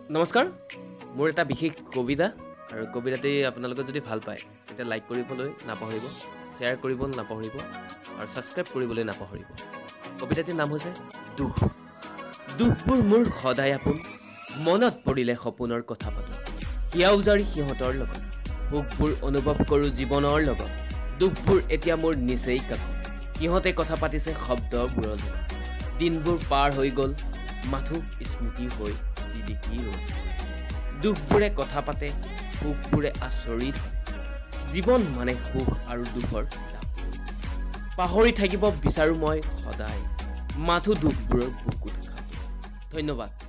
নমস্কাৰ মোৰ এটা বিশেষ কবিতা আৰু কবিতাটি আপোনালোকে যদি ভাল পায় তেতিয়া লাইক কৰিবলৈ নাপাহৰিব শ্বেয়াৰ কৰিবলৈ নাপাহৰিব আৰু সাবস্ক্ৰাইব কৰিবলৈ নাপাহৰিব কবিতাটিৰ নাম হৈছে দুখ দুখবোৰ মোৰ সদায় আপোন মনত পৰিলে সপোনৰ কথা পাতো হিয়াউজাৰী সিহঁতৰ লগত সুখবোৰ অনুভৱ কৰোঁ জীৱনৰ লগত দুখবোৰ এতিয়া মোৰ নিচেই কাষ সিহঁতে কথা পাতিছে শব্দবোৰৰ লগত দিনবোৰ পাৰ হৈ গ'ল মাথো স্মৃতি হৈ জিলিকি ৰ'ল দুখবোৰে কথা পাতে সুখবোৰে আচৰিত হয় জীৱন মানে সুখ আৰু দুখৰ পাহৰি থাকিব বিচাৰোঁ মই সদায় মাথো দুখবোৰৰ বুকুত খাব ধন্যবাদ